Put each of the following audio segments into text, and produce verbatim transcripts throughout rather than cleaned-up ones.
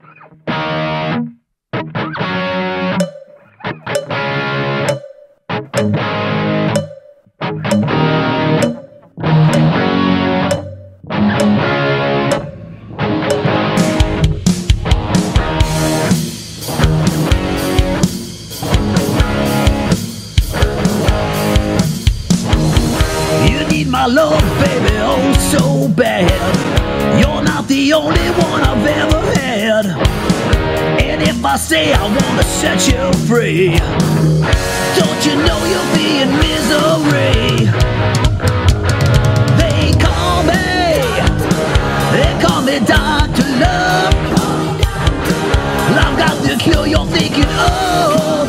My love, baby, oh so bad. You're not the only one I've ever had. And if I say I wanna set you free, don't you know you'll be in misery? They call me, they call me Doctor Love. I've got the cure you're thinking of.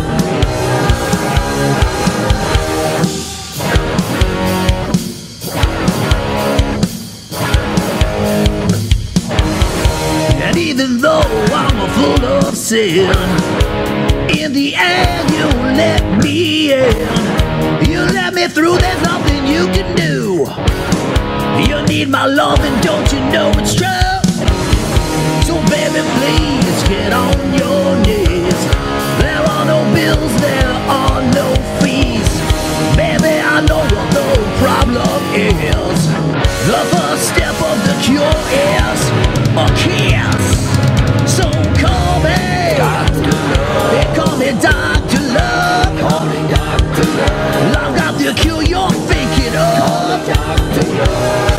And even though I'm full of sin, in the end you let me in. You let me through, there's nothing you can do. You need my love and don't you know it's true? So baby, please get on your knees. There are no bills, there are no fees. Baby, I know what the problem is. The first step of the cure is a kiss. So call me Doctor Love. They call me Doctor Love. Call me Doctor Love. I've got the cure you're thinking of. Call me Doctor Love.